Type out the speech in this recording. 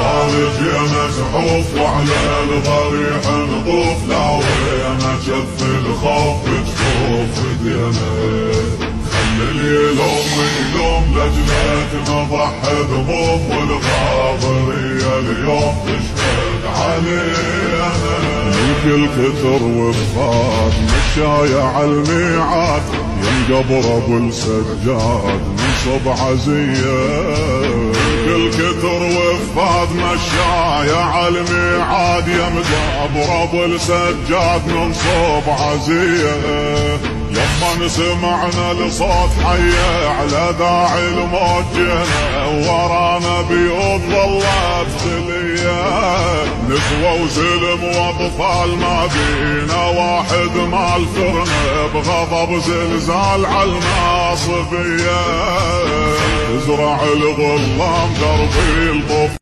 جينا زحوف وعلى الضريح نطوف، لا وينا شف الخوف تشوف دينا. خلي اليلوم يلوم لجنتنا ضحى ذموم، والغاضرية اليوم تشهد علينا. الكل كثر وفات مشاية عالميعاد، ينقبر ابو السجاد من صب عزية. الكل كثر وفات مشاية عالميعاد، ينقبر ابو السجاد من صب عزية. لما سمعنا لصوت حي على داعي الموت جينا، ورانا بيوت ظلت خليه، نسوة وزلم واطفال ما بينا واحد مال فرن، بغضب زلزال عالناصبية. تزرع الظلام دربي الطف